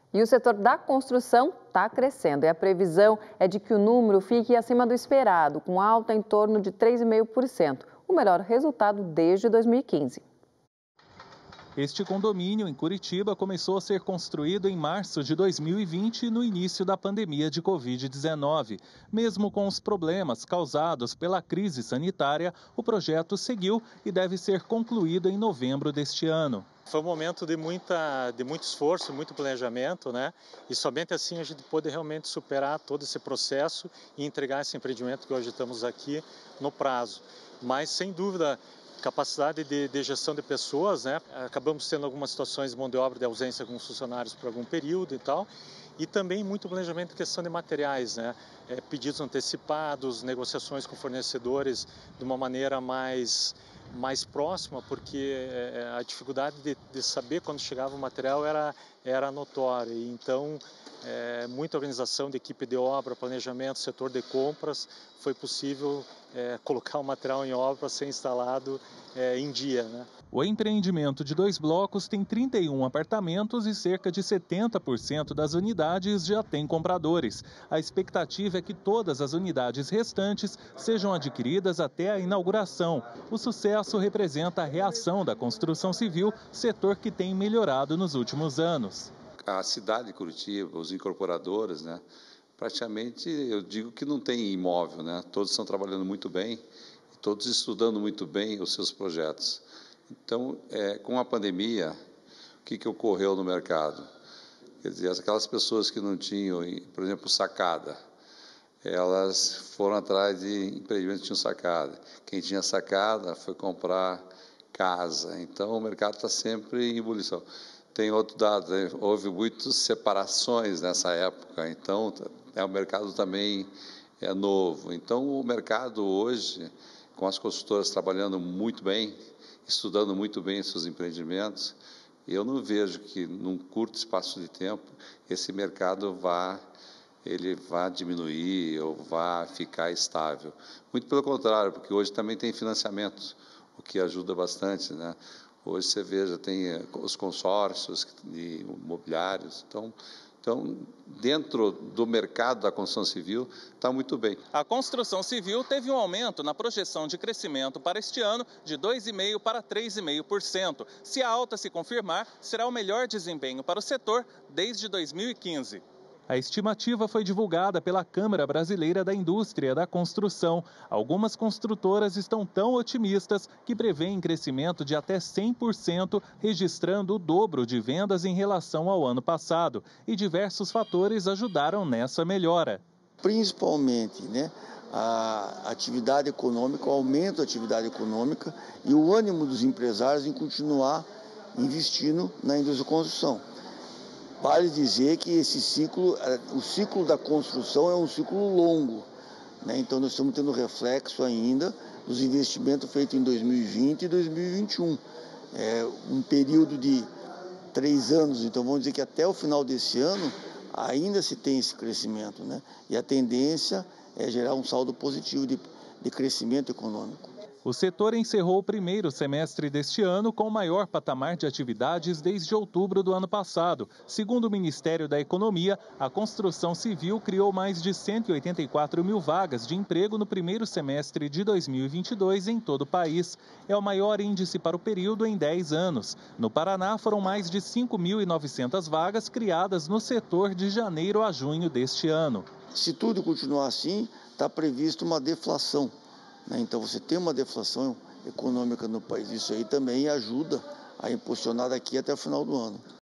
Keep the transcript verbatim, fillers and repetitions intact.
E o setor da construção está crescendo. E a previsão é de que o número fique acima do esperado, com alta em torno de três vírgula cinco por cento, o melhor resultado desde dois mil e quinze. Este condomínio em Curitiba começou a ser construído em março de dois mil e vinte, no início da pandemia de covid dezenove. Mesmo com os problemas causados pela crise sanitária, o projeto seguiu e deve ser concluído em novembro deste ano. Foi um momento de, muita, de muito esforço, muito planejamento, né? E somente assim a gente pôde realmente superar todo esse processo e entregar esse empreendimento que hoje estamos aqui no prazo. Mas, sem dúvida, capacidade de, de gestão de pessoas, né? Acabamos tendo algumas situações de mão de obra, de ausência de alguns funcionários por algum período e tal. E também muito planejamento em questão de materiais, né? É, pedidos antecipados, negociações com fornecedores de uma maneira mais... mais próxima, porque a dificuldade de, de saber quando chegava o material era, era notória. Então, é, muita organização de equipe de obra, planejamento, setor de compras, foi possível é, colocar o material em obra para ser instalado é, em dia, né? O empreendimento de dois blocos tem trinta e um apartamentos e cerca de setenta por cento das unidades já tem compradores. A expectativa é que todas as unidades restantes sejam adquiridas até a inauguração. O sucesso representa a reação da construção civil, setor que tem melhorado nos últimos anos. A cidade de Curitiba, os incorporadores, né, praticamente eu digo que não tem imóvel, né? Todos estão trabalhando muito bem, todos estudando muito bem os seus projetos. Então, é, com a pandemia, o que, que ocorreu no mercado? Quer dizer, aquelas pessoas que não tinham, por exemplo, sacada, elas foram atrás de empreendimentos que tinham sacada. Quem tinha sacada foi comprar casa. Então, o mercado está sempre em ebulição. Tem outro dado, né? Houve muitas separações nessa época, então é, o mercado também é novo. Então, o mercado hoje, com as consultoras trabalhando muito bem, estudando muito bem seus empreendimentos, eu não vejo que, num curto espaço de tempo, esse mercado vá, ele vá diminuir ou vá ficar estável. Muito pelo contrário, porque hoje também tem financiamento, o que ajuda bastante, né? Hoje você veja, tem os consórcios de imobiliários, então... Então, dentro do mercado da construção civil, está muito bem. A construção civil teve um aumento na projeção de crescimento para este ano de dois vírgula cinco por cento para três vírgula cinco por cento. Se a alta se confirmar, será o melhor desempenho para o setor desde dois mil e quinze. A estimativa foi divulgada pela Câmara Brasileira da Indústria da Construção. Algumas construtoras estão tão otimistas que prevêem crescimento de até cem por cento, registrando o dobro de vendas em relação ao ano passado. E diversos fatores ajudaram nessa melhora. Principalmente, né, a atividade econômica, o aumento da atividade econômica e o ânimo dos empresários em continuar investindo na indústria da construção. Vale dizer que esse ciclo, o ciclo da construção é um ciclo longo, né? Então nós estamos tendo reflexo ainda dos investimentos feitos em dois mil e vinte e dois mil e vinte e um. É um período de três anos, então vamos dizer que até o final desse ano ainda se tem esse crescimento, né? E a tendência é gerar um saldo positivo de, de crescimento econômico. O setor encerrou o primeiro semestre deste ano com o maior patamar de atividades desde outubro do ano passado. Segundo o Ministério da Economia, a construção civil criou mais de cento e oitenta e quatro mil vagas de emprego no primeiro semestre de dois mil e vinte e dois em todo o país. É o maior índice para o período em dez anos. No Paraná, foram mais de cinco mil e novecentas vagas criadas no setor de janeiro a junho deste ano. Se tudo continuar assim, está previsto uma deflação. Então, você tem uma deflação econômica no país, isso aí também ajuda a impulsionar daqui até o final do ano.